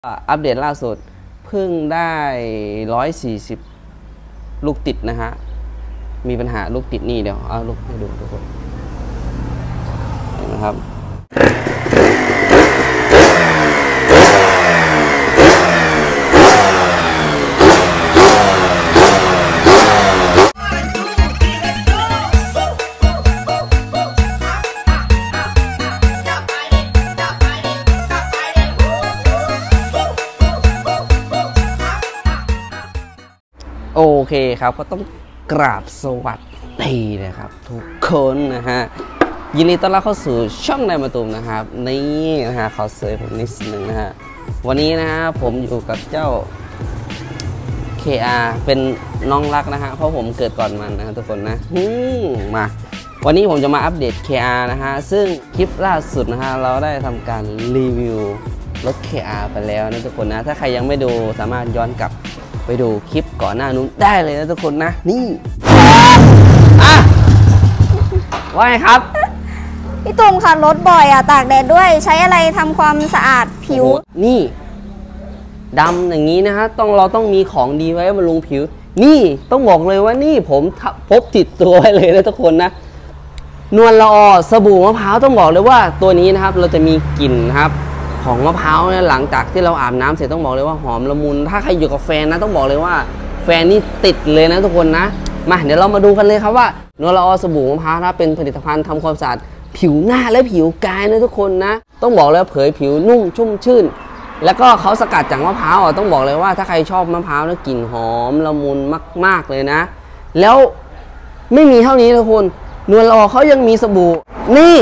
อัปเดตล่าสุดเพิ่งได้140ลูกติดนะฮะมีปัญหาลูกติดนี่เดี๋ยวเอาลูกให้ดูทุกคนเห็นไหมครับโอเคครับก็ต้องกราบสวัสดีนะครับทุกคนนะฮะยินดีต้อนรับเข้าสู่ช่องนายมาตูมนะครับนี่นะฮะขอเสริมผมนิดนึงนะฮะวันนี้นะฮะผมอยู่กับเจ้า KR เป็นน้องรักนะฮะเพราะผมเกิดก่อนมันนะทุกคนนะมาวันนี้ผมจะมาอัปเดต KR นะฮะซึ่งคลิปล่าสุดนะฮะเราได้ทำการรีวิวรถ KR ไปแล้วนะทุกคนนะถ้าใครยังไม่ดูสามารถย้อนกลับไปดูคลิปก่อนหน้านู้นได้เลยนะทุกคนนะนี่อ่ะว่าไงครับพี่ตูมขับรถบ่อยตากแดดด้วยใช้อะไรทำความสะอาดผิวนี่ดำอย่างนี้นะฮะเราต้องมีของดีไว้บำรุงผิวนี่ต้องบอกเลยว่านี่ผมพกติดตัวไว้เลยนะทุกคนนะนวลละออสบู่มะพร้าวต้องบอกเลยว่าตัวนี้นะครับเราจะมีกลิ่นนะครับของมะพร้าวเนี่ยหลังจากที่เราอาบน้ำเสร็จต้องบอกเลยว่าหอมละมุนถ้าใครอยู่กับแฟนนะต้องบอกเลยว่าแฟนนี่ติดเลยนะทุกคนนะมาเดี๋ยวเรามาดูกันเลยครับว่านวลละออสบู่มะพร้าวนะเป็นผลิตภัณฑ์ทำความสะอาดผิวหน้าและผิวกายนะทุกคนนะต้องบอกเลยเผยผิวนุ่มชุ่มชื่นแล้วก็เขาสกัดจากมะพร้าวต้องบอกเลยว่าถ้าใครชอบมะพร้าวแล้วกลิ่นหอมละมุนมากๆเลยนะแล้วไม่มีเท่านี้ทุกคนนวลละออเขายังมีสบู่นี่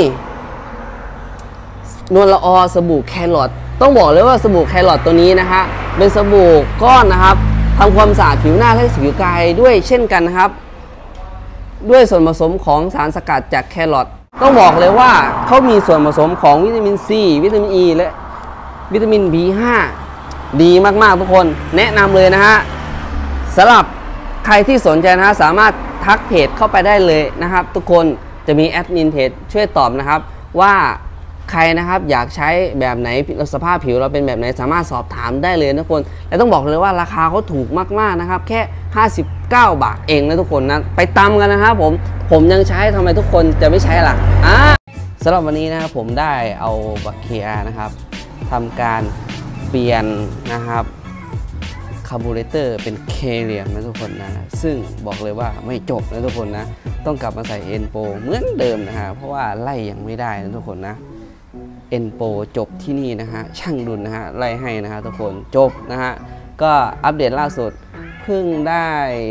นวลละออสบู่แครอทต้องบอกเลยว่าสบู่แครอทตัวนี้นะฮะเป็นสบู่ก้อนนะครับทำความสะอาดผิวหน้าและผิวกายด้วยเช่นกันนะครับด้วยส่วนผสมของสารสกัดจากแครอทต้องบอกเลยว่าเขามีส่วนผสมของวิตามินซีวิตามินอีและวิตามิน B5 ดีมากๆทุกคนแนะนำเลยนะฮะสำหรับใครที่สนใจนะฮะสามารถทักเพจเข้าไปได้เลยนะครับทุกคนจะมีแอดมินเพจช่วยตอบนะครับว่าใครนะครับอยากใช้แบบไหนสภาพผิวเราเป็นแบบไหนสามารถสอบถามได้เลยนะทุกคนและต้องบอกเลยว่าราคาเขาถูกมากๆนะครับแค่59 บาทเองนะทุกคนนะไปตามกันนะครับผมยังใช้ทำไมทุกคนจะไม่ใช้ล่ะสำหรับวันนี้นะครับผมได้เอาบัคเคียนะครับทำการเปลี่ยนนะครับคาร์บูเรเตอร์เป็นเคเลียมนะทุกคนนะซึ่งบอกเลยว่าไม่จบนะทุกคนนะต้องกลับมาใส่เอ็นโปเหมือนเดิมนะฮะเพราะว่าไล่ยังไม่ได้นะทุกคนนะเอ็นโปจบที่นี่นะฮะช่างดุลนะฮะไล่ให้นะฮะทุกคนจบนะฮะก็อัปเดตล่าสุดเพิ่งได้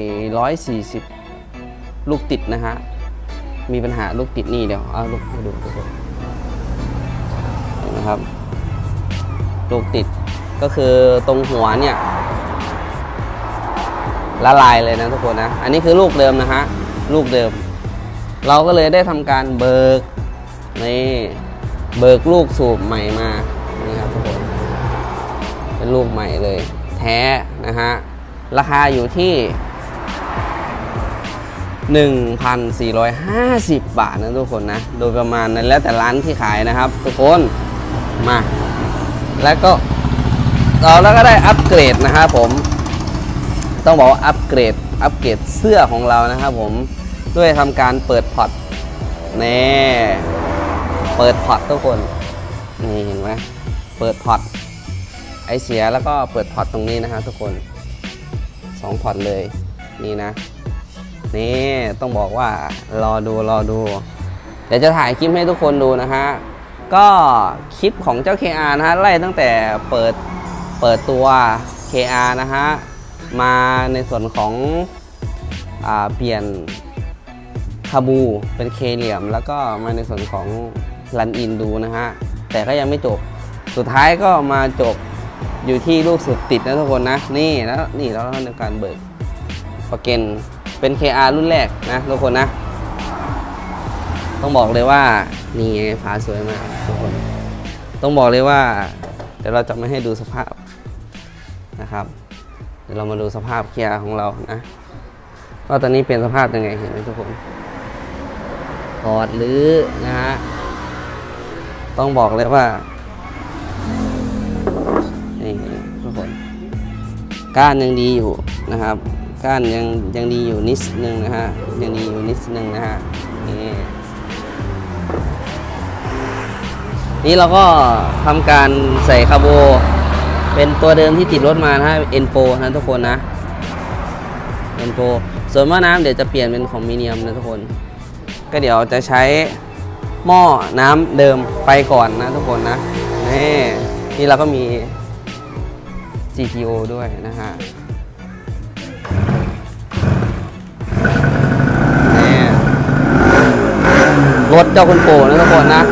140ลูกติดนะฮะมีปัญหาลูกติดนี่เดี๋ยวเอาลูกให้ดูทุกคนเห็นไหมครับลูกติดก็คือตรงหัวเนี่ยละลายเลยนะทุกคนนะอันนี้คือลูกเดิมนะฮะลูกเดิมเราก็เลยได้ทำการเบิกลูกสูบใหม่มานี่ครับทุกคนเป็นลูกใหม่เลยแท้นะฮะราคาอยู่ที่1,450 บาทนะทุกคนนะโดยประมาณนั้นแล้วแต่ร้านที่ขายนะครับทุกคนมาแล้วก็เราก็ได้อัปเกรดนะครับผมต้องบอกว่าอัปเกรดเสื้อของเรานะครับผมด้วยทำการเปิดพอร์ตนี่เปิดพอร์ตทุกคนนี่เห็นไหมเปิดพอร์ตไอเสียแล้วก็เปิดพอร์ตตรงนี้นะฮะทุกคน2พอร์ตเลยนี่นะนี่ต้องบอกว่ารอดูเดี๋ยวจะถ่ายคลิปให้ทุกคนดูนะฮะก็คลิปของเจ้า KR นะฮะไล่ตั้งแต่เปิดตัว KR นะฮะมาในส่วนของเปลี่ยนคาบูเป็นเคเหลี่ยมแล้วก็มาในส่วนของรันอินดูนะฮะแต่ก็ยังไม่จบสุดท้ายก็มาจบอยู่ที่ลูกสุดติดนะทุกคนนะนี่แล้วนี่เราทำการเบิกประกันเป็น KR รุ่นแรกนะทุกคนนะต้องบอกเลยว่านี่ฝาสวยมากทุกคนต้องบอกเลยว่าเดี๋ยวเราจะไม่ให้ดูสภาพนะครับเดี๋ยวเรามาดูสภาพเคียร์ของเรานะว่าตอนนี้เป็นสภาพยังไงเห็นไหมทุกคนถอดหรือนะฮะต้องบอกเลยว่านี่ก้านยังดีอยู่นะครับก้านยังดีอยู่นิดนึงนะฮะยังดีอยู่นิดนึงนะฮะนี่เราก็ทำการใส่คาร์โบเป็นตัวเดิมที่ติดรถมานะฮะเอ็นโปนะทุกคนนะเอ็นโปส่วนหม้อน้ำเดี๋ยวจะเปลี่ยนเป็นของมีเนียมนะทุกคนก็เดี๋ยวจะใช้หม้อน้ำเดิมไปก่อนนะทุกคนนะนี่เราก็มี GTO ด้วยนะฮะรถเจ้าคุณปู่นะทุกคนนะ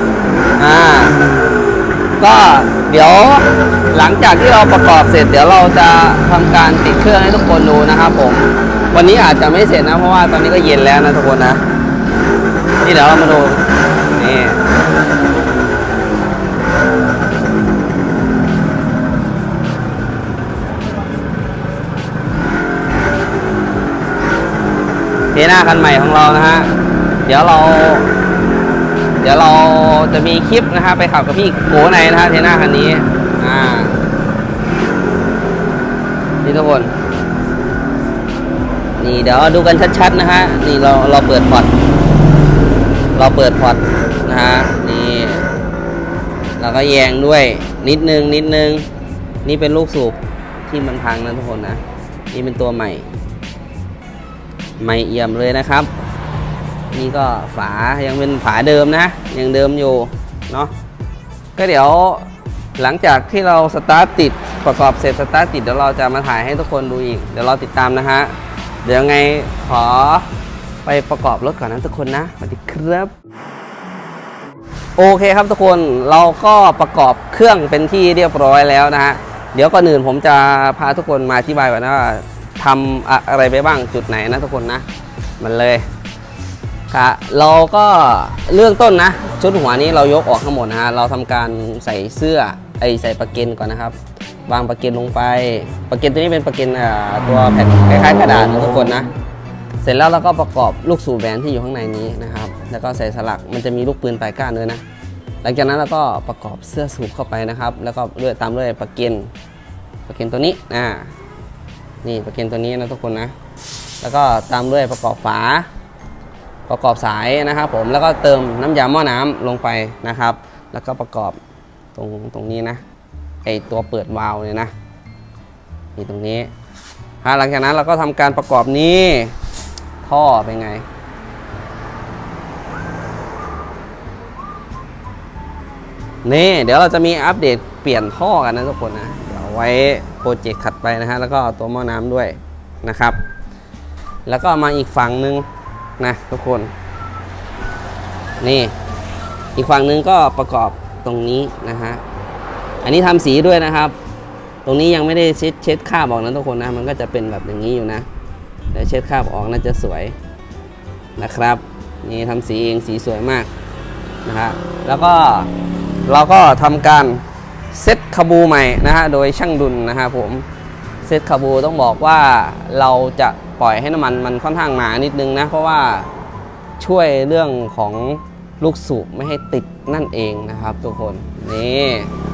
ก็เดี๋ยวหลังจากที่เราประกอบเสร็จเดี๋ยวเราจะทำการติดเครื่องให้ทุกคนดูนะครับผมวันนี้อาจจะไม่เสร็จนะเพราะว่าตอนนี้ก็เย็นแล้วนะทุกคนนะนี่เดี๋ยวเรามาดูนี่เทน่าคันใหม่ของเรานะฮะเดี๋ยวเราจะมีคลิปนะฮะไปขับกับพี่โกในนะฮะเทน่าคันนี้นี่ทุกคนนี่เดี๋ยวดูกันชัดๆนะฮะนี่เราเปิดพอร์ตนะฮะนี่เราก็แยงด้วยนิดนึงนี่เป็นลูกสูบที่มันพังนะทุกคนนะนี่เป็นตัวใหม่เอี่ยมเลยนะครับนี่ก็ฝายังเป็นฝาเดิมนะยังเดิมอยู่เนาะก็เดี๋ยวหลังจากที่เราสตาร์ทติดประกอบเสร็จสตาร์ทติดเดี๋ยวเราจะมาถ่ายให้ทุกคนดูอีกเดี๋ยวเราติดตามนะฮะเดี๋ยวไงขอไปประกอบรถก่อนนะทุกคนนะสวัสดีครับโอเคครับทุกคนเราก็ประกอบเครื่องเป็นที่เรียบร้อยแล้วนะฮะเดี๋ยวก่อนอื่นผมจะพาทุกคนมาอธิบายก่อนนะว่าทำอะไรไปบ้างจุดไหนนะทุกคนนะมันเลยค่ะเราก็เรื่องต้นนะชุดหัวนี้เรายกออกทั้งหมดนะฮะเราทำการใส่เสื้อใส่ประเก็นก่อนนะครับวางประเก็นลงไปประเก็นตัวนี้เป็นประเก็นตัวแผ่นคล้ายๆกระดาษนะทุกคนนะเสร็จแล้วเราก็ประกอบลูกสูบแหวนที่อยู่ข้างในนี้นะครับแล้วก็ใส่สลักมันจะมีลูกปืนปลายก้านด้วยนะหลังจากนั้นเราก็ประกอบเสื้อสูบเข้าไปนะครับแล้วก็ตามด้วยประเก็นตัวนี้นี่ประเก็นตัวนี้นะทุกคนนะแล้วก็ตามด้วยประกอบฝาประกอบสายนะครับผมแล้วก็เติมน้ำยาหม้อน้ำลงไปนะครับแล้วก็ประกอบตรงนี้นะไอตัวเปิดวาล์วเนี่ยนะนี่ตรงนี้หลังจากนั้นเราก็ทำการประกอบนี้ท่อเป็นไงนี่เดี๋ยวเราจะมีอัปเดตเปลี่ยนท่อกันนะทุกคนนะเดี๋ยวไว้โปรเจกต์ถัดไปนะฮะแล้วก็ตัวหม้อน้ำด้วยนะครับแล้วก็มาอีกฝั่งนึงนะทุกคนนี่อีกฝั่งนึงก็ประกอบตรงนี้นะฮะอันนี้ทำสีด้วยนะครับตรงนี้ยังไม่ได้เช็ดคราบออกนะทุกคนนะมันก็จะเป็นแบบอย่างนี้อยู่นะแต่เช็ดคราบออกน่าจะสวยนะครับนี่ทำสีเองสีสวยมากนะครับแล้วก็เราก็ทำการเซ็ตคาบูใหม่นะฮะโดยช่างดุลนะครับผมเซ็ตคาบูต้องบอกว่าเราจะปล่อยให้น้ำมันค่อนข้างหนานิดนึงนะเพราะว่าช่วยเรื่องของลูกสูบไม่ให้ติดนั่นเองนะครับทุกคนนี่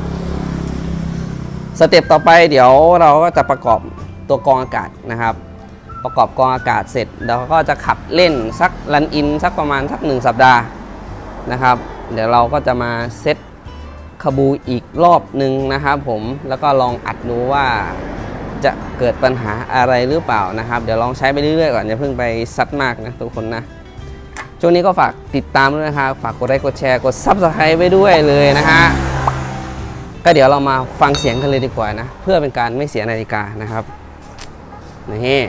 สเต็ปต่อไปเดี๋ยวเราก็จะประกอบตัวกรองอากาศนะครับประกอบกรองอากาศเสร็จเราก็จะขับเล่นสักรันอินสักประมาณสัก1 สัปดาห์นะครับเดี๋ยวเราก็จะมาเซ็ตคาบูอีกรอบนึงนะครับผมแล้วก็ลองอัดดูว่าจะเกิดปัญหาอะไรหรือเปล่านะครับเดี๋ยวลองใช้ไปเรื่อยๆก่อนอย่าเพิ่งไปซัดมากนะทุกคนนะช่วงนี้ก็ฝากติดตามด้วยนะครับฝากกดไลค์กดแชร์กด Subscribe ไว้ด้วยเลยนะฮะก็เดี๋ยวเรามาฟังเสียงกันเลยดีกว่านะเพื่อเป็นการไม่เสียนาฬิกานะครับนี่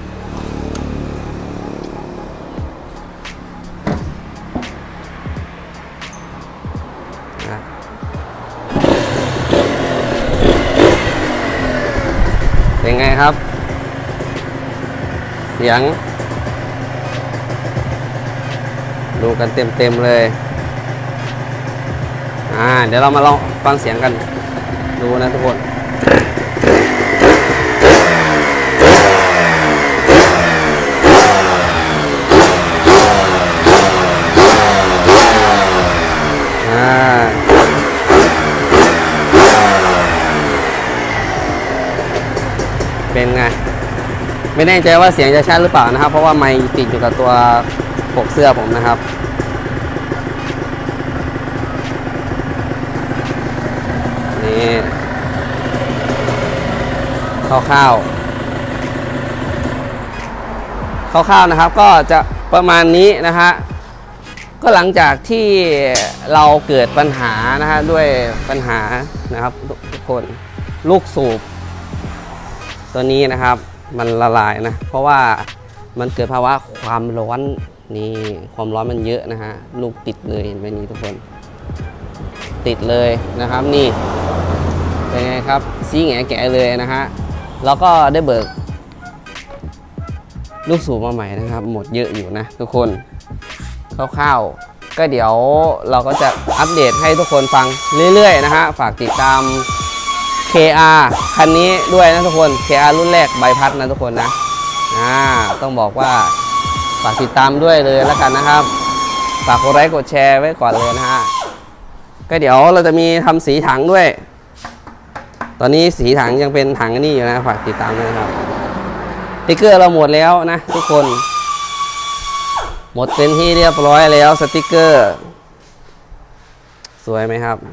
เป็นไงครับเสียงดูกันเต็มเลยเดี๋ยวเรามาลองฟังเสียงกันดูนะทุกคนเป็นไงไม่แน่ใจว่าเสียงจะชัดหรือเปล่านะครับเพราะว่าไมค์ติดอยู่กับตัวปกเสื้อผมนะครับนี่คร่าวๆนะครับก็จะประมาณนี้นะฮะก็หลังจากที่เราเกิดปัญหานะฮะด้วยปัญหานะครับทุกคนลูกสูบตัวนี้นะครับมันละลายนะเพราะว่ามันเกิดภาวะความร้อนนี่ความร้อนมันเยอะนะฮะลูกติดเลยเห็นไหมนี่ทุกคนติดเลยนะครับนี่เป็นไงครับซีแงแกะเลยนะฮะแล้วก็ได้เบิกลูกสูบมาใหม่นะครับหมดเยอะอยู่นะทุกคนคร่าวๆก็เดี๋ยวเราก็จะอัปเดตให้ทุกคนฟังเรื่อยๆนะฮะฝากติดตาม KR คันนี้ด้วยนะทุกคน KR รุ่นแรกใบพัดนะทุกคนนะต้องบอกว่าฝากติดตามด้วยเลยแล้วกันนะครับฝากกดไลค์กดแชร์ไว้ก่อนเลยนะฮะก็เดี๋ยวเราจะมีทำสีถังด้วยตอนนี้สีถังยังเป็นถังนี่อยู่นะฝากติดตามด้วยนะครับสติ๊กเกอร์เราหมดแล้วนะทุกคนหมดเป็นที่เรียบร้อยแล้วสติ๊กเกอร์สวยไหมครับ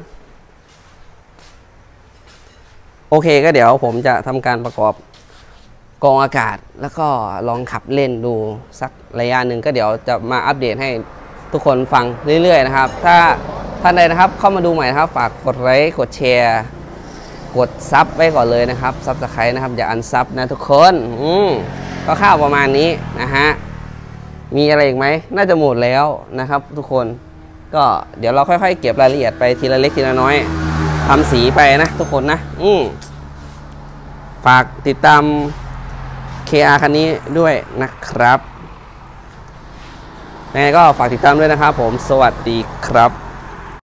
โอเคก็เดี๋ยวผมจะทำการประกอบกรองอากาศแล้วก็ลองขับเล่นดูสักระยะหนึ่งก็เดี๋ยวจะมาอัปเดตให้ทุกคนฟังเรื่อยๆนะครับถ้าท่านใดนะครับเข้ามาดูใหม่นะครับฝากกดไลค์กดแชร์กดซับไว้ก่อนเลยนะครับซับสไครต์นะครับอย่าอันซับนะทุกคนก็ข้าวประมาณนี้นะฮะมีอะไรอีกไหมน่าจะหมดแล้วนะครับทุกคนก็เดี๋ยวเราค่อยๆเก็บรายละเอียดไปทีละเล็กทีละน้อยทำสีไปนะทุกคนนะฝากติดตาม KR คันนี้ด้วยนะครับยังไงก็ฝากติดตามด้วยนะครับผมสวัสดีครับ